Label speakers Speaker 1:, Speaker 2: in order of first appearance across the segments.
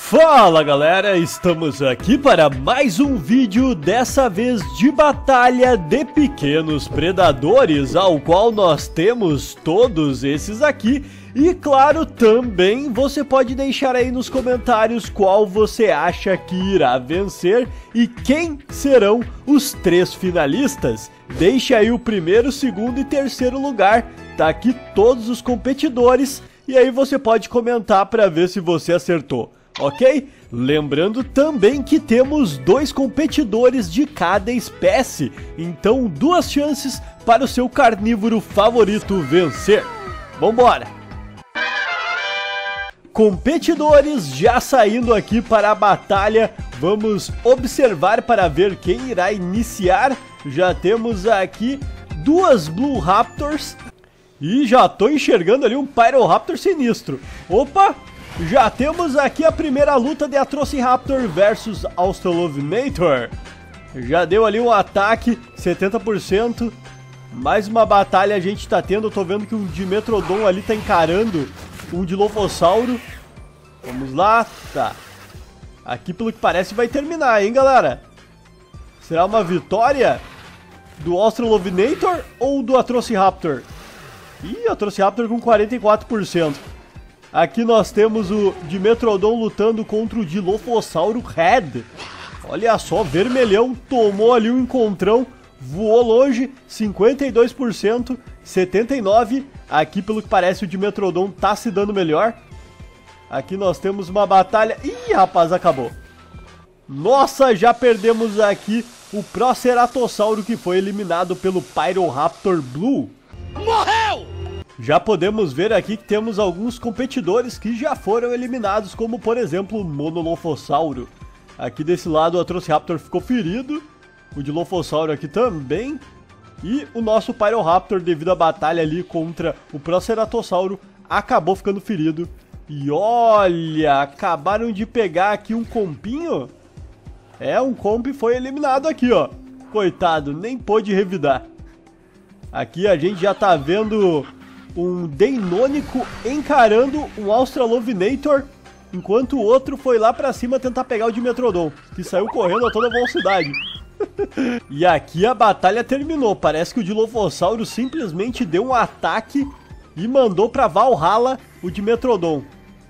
Speaker 1: Fala galera, estamos aqui para mais um vídeo, dessa vez de batalha de pequenos predadores, ao qual nós temos todos esses aqui. E claro, também você pode deixar aí nos comentários qual você acha que irá vencer e quem serão os 3 finalistas. Deixe aí o primeiro, segundo e terceiro lugar, tá aqui todos os competidores e aí você pode comentar para ver se você acertou. Ok? Lembrando também que temos 2 competidores de cada espécie, então 2 chances para o seu carnívoro favorito vencer. Vambora! Competidores já saindo aqui para a batalha, vamos observar para ver quem irá iniciar. Já temos aqui 2 Blue Raptors e já estou enxergando ali um Pyroraptor sinistro. Opa! Já temos aqui a primeira luta de Atrociraptor versus Australovenator. Já deu ali um ataque, 70%. Mais uma batalha a gente tá tendo. Eu tô vendo que um Dimetrodon ali tá encarando um Dilophosauro. Vamos lá, tá. Aqui pelo que parece vai terminar, hein galera? Será uma vitória do Australovenator ou do Atrociraptor? Ih, Atrociraptor com 44%. Aqui nós temos o Dimetrodon lutando contra o Dilophosauro Red. Olha só, vermelhão, tomou ali um encontrão, voou longe, 52%, 79%. Aqui pelo que parece o Dimetrodon tá se dando melhor. Aqui nós temos uma batalha... Ih, rapaz, acabou. Nossa, já perdemos aqui o Proceratossauro que foi eliminado pelo Pyroraptor Blue. Morreu! Já podemos ver aqui que temos alguns competidores que já foram eliminados, como por exemplo o Monolophossauro. Aqui desse lado o Atrociraptor ficou ferido, o Dilophosauro aqui também, e o nosso Pyroraptor, devido à batalha ali contra o Proceratossauro, acabou ficando ferido. E olha, acabaram de pegar aqui um compinho. É, um comp foi eliminado aqui, ó. Coitado, nem pôde revidar. Aqui a gente já tá vendo um Deinonychus encarando um Australovenator, enquanto o outro foi lá pra cima tentar pegar o Dimetrodon, que saiu correndo a toda velocidade. E aqui a batalha terminou. Parece que o Dilophosauro simplesmente deu um ataque e mandou pra Valhalla o Dimetrodon.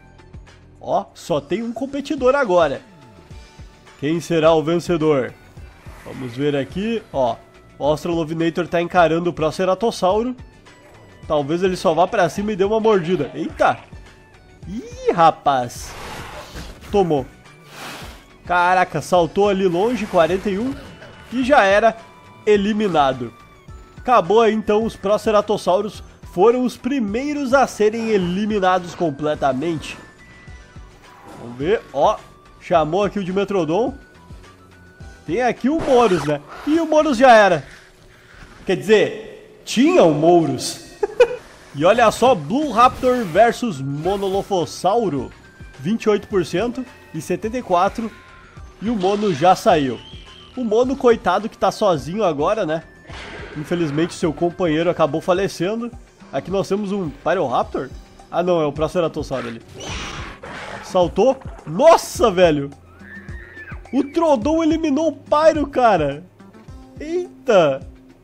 Speaker 1: Ó, só tem um competidor agora. Quem será o vencedor? Vamos ver aqui, ó. O Australovenator tá encarando o Proceratossauro. Talvez ele só vá pra cima e dê uma mordida. Eita! Ih, rapaz! Tomou. Caraca, saltou ali longe, 41. E já era eliminado. Acabou aí então, os Proceratossauros foram os primeiros a serem eliminados completamente. Vamos ver, ó. Chamou aqui o Dimetrodon. Tem aqui o Moros, né? E o Moros já era. Quer dizer, tinha o Moros. E olha só, Blue Raptor versus Monolophossauro, 28% e 74%, e o Mono já saiu. O Mono, coitado, que tá sozinho agora, né? Infelizmente seu companheiro acabou falecendo. Aqui nós temos um Pyroraptor. Ah não, é o Proceratossauro ali. Saltou. Nossa, velho! O Troodon eliminou o Pyro, cara! Eita!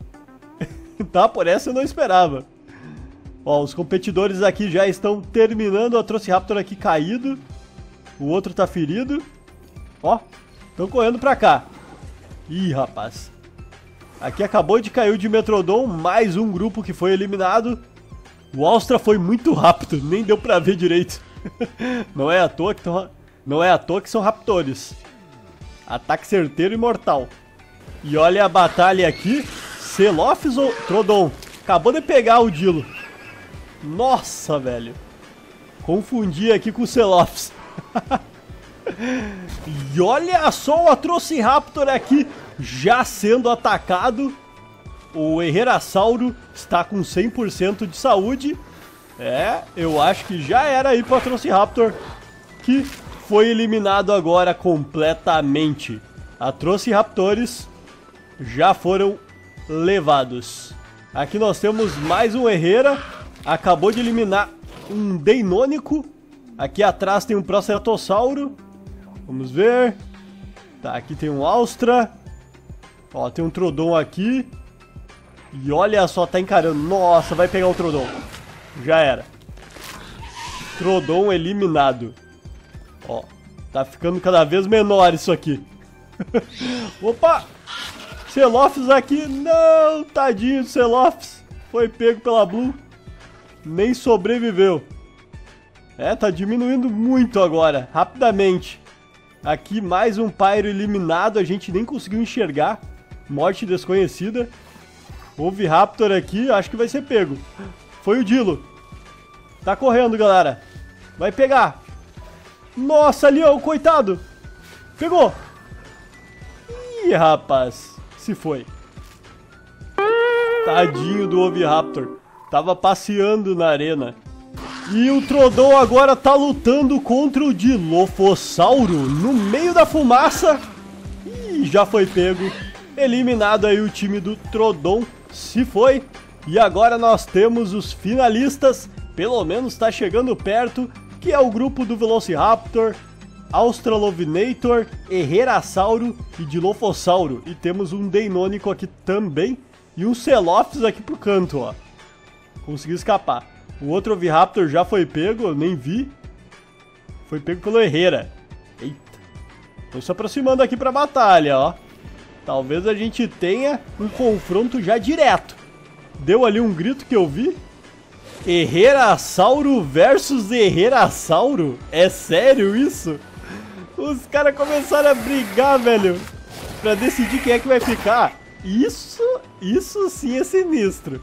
Speaker 1: Tá, por essa eu não esperava. Ó, os competidores aqui já estão terminando. O Atrociraptor aqui caído. O outro tá ferido. Ó, estão correndo pra cá. Ih, rapaz. Aqui acabou de cair o Dimetrodon. Mais um grupo que foi eliminado. O Austra foi muito rápido. Nem deu pra ver direito. Não é à toa que são raptores. Ataque certeiro e mortal. E olha a batalha aqui. Celophis ou Troodon? Acabou de pegar o Dilo. Nossa, velho. Confundi aqui com o Celophis. E olha só o Atrociraptor aqui já sendo atacado. O Herrerasauro está com 100% de saúde. É, eu acho que já era aí pro Atrociraptor, que foi eliminado agora completamente. Atrociraptores já foram levados. Aqui nós temos mais um Herrera. Acabou de eliminar um Deinonychus. Aqui atrás tem um Proceratossauro. Vamos ver. Tá, aqui tem um Austra. Ó, tem um Troodon aqui. E olha só, tá encarando. Nossa, vai pegar o Troodon. Já era. Troodon eliminado. Ó, tá ficando cada vez menor isso aqui. Opa! Celophs aqui. Não, tadinho do Celophs. Foi pego pela Blue. Nem sobreviveu. É, tá diminuindo muito agora. Rapidamente. Aqui mais um Pyro eliminado. A gente nem conseguiu enxergar. Morte desconhecida. Oviraptor aqui. Acho que vai ser pego. Foi o Dilo. Tá correndo, galera. Vai pegar. Nossa, ali, ó, o coitado. Pegou. Ih, rapaz. Se foi. Tadinho do Oviraptor. Tava passeando na arena. E o Troodon agora tá lutando contra o Dilophosauro no meio da fumaça. Ih, já foi pego. Eliminado aí o time do Troodon. Se foi. E agora nós temos os finalistas. Pelo menos tá chegando perto. Que é o grupo do Velociraptor, Australovenator, Herrerasauro e Dilophosauro. E temos um Deinonychus aqui também. E um Celophs aqui pro canto, ó. Conseguiu escapar. O outro Oviraptor já foi pego, eu nem vi. Foi pego pelo Herrera. Eita. Estão se aproximando aqui pra batalha, ó. Talvez a gente tenha um confronto já direto. Deu ali um grito que eu vi. Herrerasauro versus Herrerasauro? É sério isso? Os caras começaram a brigar, velho. Pra decidir quem é que vai ficar. Isso sim é sinistro.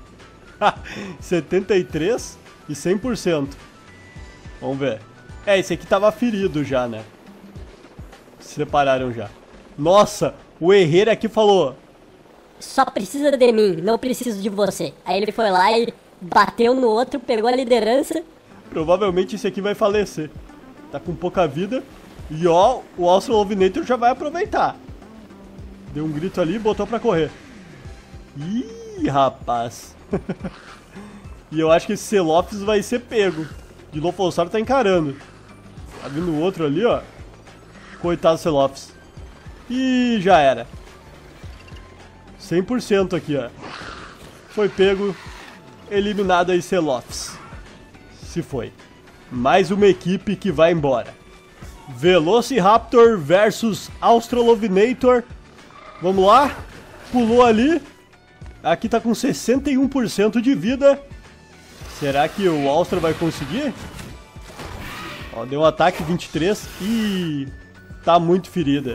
Speaker 1: 73 e 100%. Vamos ver. É, esse aqui tava ferido já, né? Se separaram já. Nossa, o Herrera aqui falou:
Speaker 2: só precisa de mim, não preciso de você. Aí ele foi lá e bateu no outro, pegou a liderança.
Speaker 1: Provavelmente esse aqui vai falecer. Tá com pouca vida. E ó, o Australovenator já vai aproveitar. Deu um grito ali e botou pra correr. Ih, rapaz. E eu acho que esse Celophs vai ser pego. Dilophosauro tá encarando. Tá vindo o outro ali, ó. Coitado do Celophs. Ih, já era. 100% aqui, ó. Foi pego. Eliminado aí Celophs. Se foi. Mais uma equipe que vai embora. Velociraptor versus Australovenator. Vamos lá. Pulou ali. Aqui tá com 61% de vida. Será que o Austra vai conseguir? Ó, deu um ataque 23. Ih, tá muito ferida.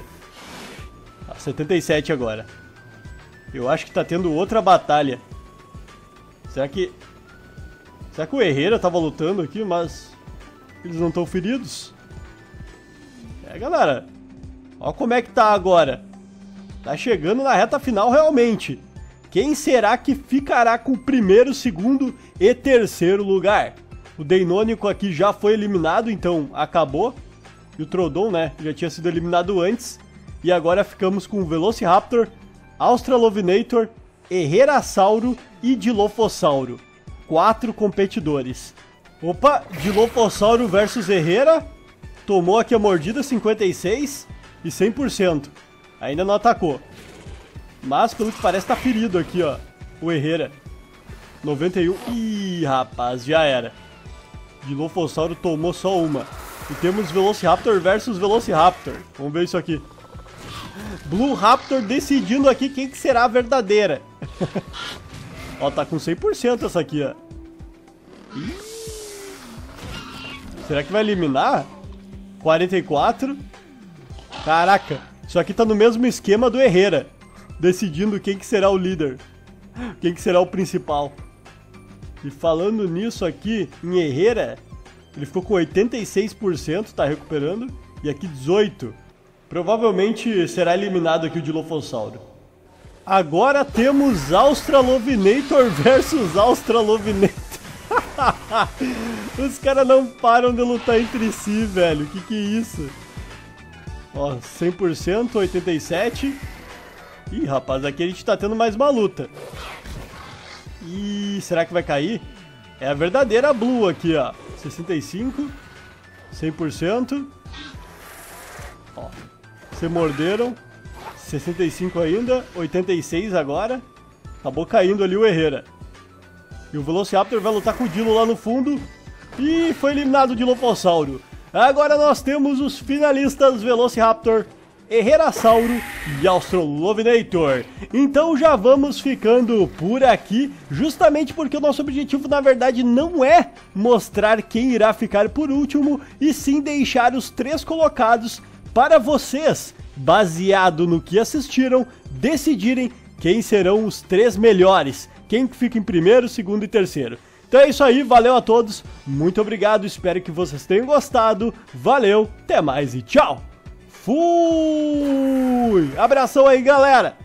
Speaker 1: 77 agora. Eu acho que tá tendo outra batalha. Será que o Herrera tava lutando aqui, mas eles não estão feridos? É, galera. Ó como é que tá agora. Tá chegando na reta final realmente. Quem será que ficará com o primeiro, segundo e terceiro lugar? O Deinonychus aqui já foi eliminado, então acabou. E o Troodon, né, já tinha sido eliminado antes. E agora ficamos com o Velociraptor, Australovenator, Herrerasauro e Dilophosauro. 4 competidores. Opa, Dilophosauro versus Herrera. Tomou aqui a mordida, 56 e 100%. Ainda não atacou. Mas, pelo que parece, tá ferido aqui, ó. O Herrera. 91. Ih, rapaz, já era. Dilophosauro tomou só uma. E temos Velociraptor versus Velociraptor. Vamos ver isso aqui. Blue Raptor decidindo aqui quem que será a verdadeira. Ó, tá com 100% essa aqui, ó. Ih. Será que vai eliminar? 44. Caraca, isso aqui tá no mesmo esquema do Herrera. Decidindo quem que será o líder. Quem que será o principal. E falando nisso aqui, em Herrera, ele ficou com 86%, tá recuperando. E aqui 18%. Provavelmente será eliminado aqui o Dilophosauro. Agora temos Australovenator versus Australovenator. Os caras não param de lutar entre si, velho. Que é isso? Ó, 100%, 87%. Ih, rapaz, aqui a gente tá tendo mais uma luta. Ih, será que vai cair? É a verdadeira Blue aqui, ó. 65%, 100%. Ó, se morderam. 65 ainda, 86 agora. Acabou caindo ali o Herrera. E o Velociraptor vai lutar com o Dilo lá no fundo. E foi eliminado o Dilophosauro. Agora nós temos os finalistas Velociraptor, Herrerasauro e Australovenator. Então já vamos ficando por aqui, justamente porque o nosso objetivo na verdade não é mostrar quem irá ficar por último, e sim deixar os 3 colocados para vocês, baseado no que assistiram, decidirem quem serão os 3 melhores, quem fica em primeiro, segundo e terceiro. Então é isso aí, valeu a todos, muito obrigado, espero que vocês tenham gostado, valeu, até mais e tchau! Fui! Abração aí, galera!